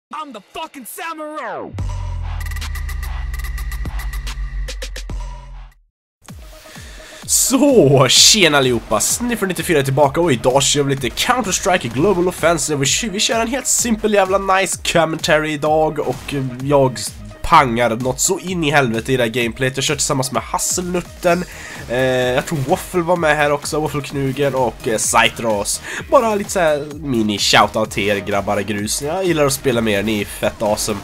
I'm the fucking samurai! Så, tjena allihopa, Sniffer94 är tillbaka och idag kör vi lite Counter-Strike Global Offensive. Vi kör en helt simpel jävla nice commentary idag och jag pangar något så in i helvete i det här gameplayet. Jag kör tillsammans med Hasselnutten, jag tror Waffle var med här också, Waffle-knugen och Cytros. Bara lite såhär mini-shoutout till er grabbar grus. Jag gillar att spela med er, ni är fett awesome.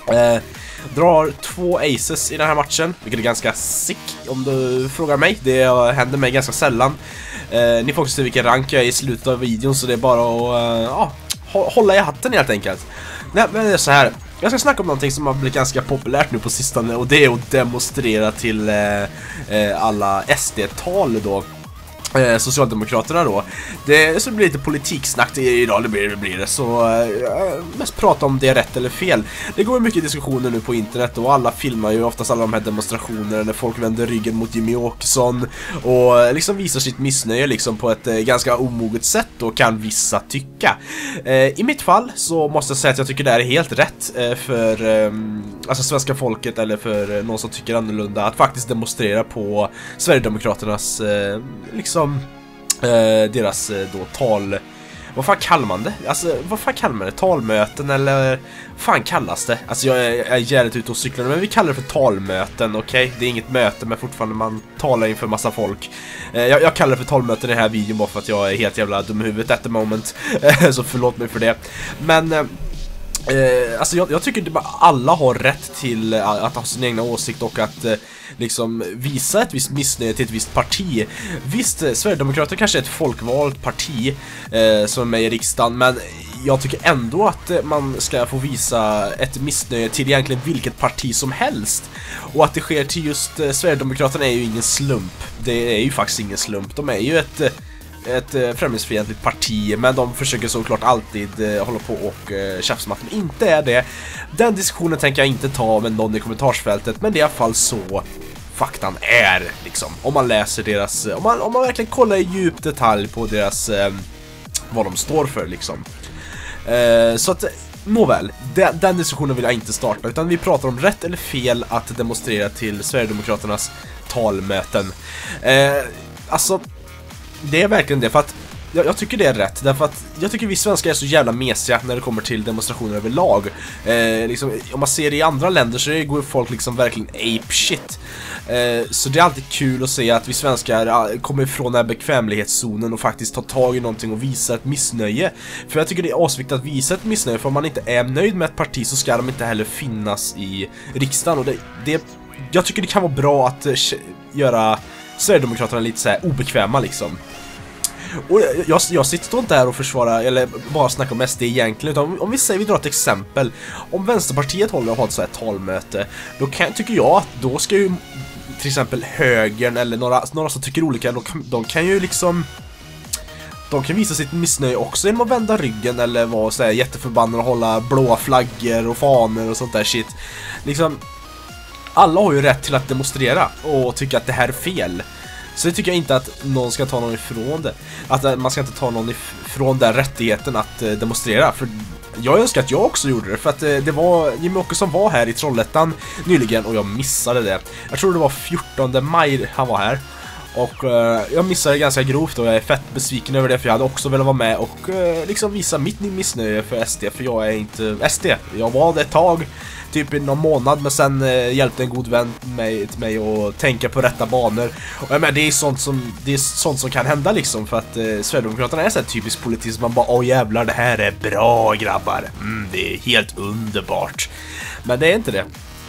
Drar 2 aces i den här matchen, vilket är ganska sick om du frågar mig. Det händer mig ganska sällan. Ni får också se vilken rank jag är i slutet av videon, så det är bara att hålla i hatten helt enkelt. Nej, men det är så här. Jag ska snacka om någonting som har blivit ganska populärt nu på sistone, och det är att demonstrera till alla SD-tal då. Socialdemokraterna då. Så blir lite politiksnack idag, det blir det. Så mest prata om det är rätt eller fel. Det går mycket diskussioner nu på internet och alla filmar ju oftast alla de här demonstrationerna när folk vänder ryggen mot Jimmy Åkesson och liksom visar sitt missnöje liksom på ett ganska omoget sätt, och kan vissa tycka. I mitt fall så måste jag säga att jag tycker det är helt rätt för alltså svenska folket, eller för någon som tycker annorlunda, att faktiskt demonstrera på Sverigedemokraternas liksom deras då tal. Vad fan kallar man det? Alltså, vad fan kallar man det? Talmöten, eller vad fan kallas det? Alltså jag är jävligt ute och cyklar, men vi kallar det för talmöten, okej? Det är inget möte, men fortfarande man talar inför massa folk. Jag kallar det för talmöten i den här videon bara för att jag är helt jävla dum i huvudet at the moment. Så förlåt mig för det. Men alltså jag tycker att alla har rätt till att ha sin egna åsikt och att liksom visa ett visst missnöje till ett visst parti. Visst, Sverigedemokrater kanske är ett folkvalt parti som är med i riksdagen, men jag tycker ändå att man ska få visa ett missnöje till egentligen vilket parti som helst. Och att det sker till just Sverigedemokraterna är ju ingen slump. Det är ju faktiskt ingen slump. De är ju ett främlingsfientligt parti, men de försöker såklart alltid hålla på och tjafsa med att de inte är det. Den diskussionen tänker jag inte ta med någon i kommentarsfältet, men det är i alla fall så faktan är liksom. Om man läser deras, om man verkligen kollar i djup detalj på deras vad de står för liksom. Så att nåväl, den diskussionen vill jag inte starta, utan vi pratar om rätt eller fel att demonstrera till Sverigedemokraternas talmöten. Alltså det är verkligen det, för att jag tycker det är rätt, därför att jag tycker vi svenskar är så jävla mesiga när det kommer till demonstrationer överlag. Liksom, om man ser det i andra länder så går folk liksom verkligen ape shit. Så det är alltid kul att se att vi svenskar kommer ifrån den här bekvämlighetszonen och faktiskt tar tag i någonting och visar ett missnöje. För jag tycker det är asviktigt att visa ett missnöje, för om man inte är nöjd med ett parti så ska de inte heller finnas i riksdagen. Och jag tycker det kan vara bra att göra Sverigedemokraterna lite så här obekväma liksom. Och jag sitter inte här och försvarar eller bara snackar om SD egentligen, utan om vi säger, vi drar ett exempel. Om Vänsterpartiet håller och har ett så här talmöte, då tycker jag att då ska ju till exempel högern eller några som tycker olika, de kan ju liksom, de kan visa sitt missnöje också genom att vända ryggen eller vara så här jätteförbannade och hålla blåa flaggor och fanor och sånt där shit. Liksom, alla har ju rätt till att demonstrera och tycka att det här är fel. Så det tycker jag inte att någon ska ta någon ifrån det. Att man ska inte ta någon ifrån den rättigheten att demonstrera. För jag önskar att jag också gjorde det. För att det var Jimmy Åkesson var här i Trollhättan nyligen och jag missade det. Jag tror det var 14 maj han var här. Och jag missade det ganska grovt och jag är fett besviken över det, för jag hade också velat vara med och liksom visa mitt missnöje för SD. För jag är inte SD. Jag var det ett tag, typ i någon månad, men sen hjälpte en god vän till mig att tänka på rätta banor. Och jag menar, det är sånt som kan hända liksom, för att Sverigedemokraterna är så här typiskt politiskt. Man bara, åh jävlar, det här är bra grabbar. Det är helt underbart. Men det är inte det.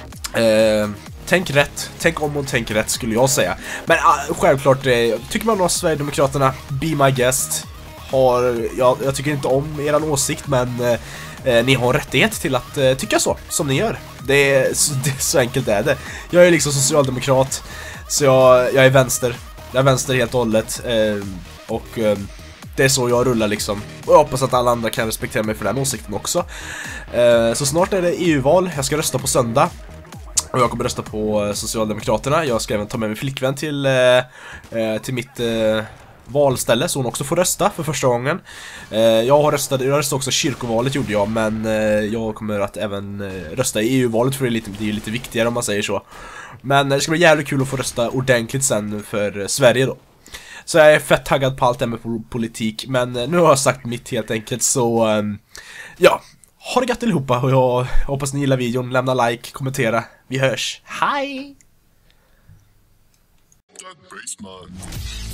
Tänk rätt, tänk om och tänk rätt skulle jag säga. Men självklart, tycker man om Sverigedemokraterna, be my guest. Jag tycker inte om eran åsikt, men ni har rättighet till att tycka så, som ni gör. Det är så enkelt är det. Jag är liksom socialdemokrat, så jag är vänster. Jag är vänster helt och hållet. Och det är så jag rullar liksom. Och jag hoppas att alla andra kan respektera mig för den åsikten också. Så snart är det EU-val, jag ska rösta på söndag. Och jag kommer rösta på Socialdemokraterna. Jag ska även ta med min flickvän till mitt valställe så hon också får rösta för första gången. Jag röstade också kyrkovalet gjorde jag, men jag kommer att även rösta i EU-valet för det är lite viktigare om man säger så. Men det ska bli jävligt kul att få rösta ordentligt sen för Sverige då. Så jag är fett taggad på allt det med politik, men nu har jag sagt mitt helt enkelt, så ja, ha det gött allihopa och jag hoppas ni gillar videon, lämna like, kommentera, vi hörs, hej! Baseline.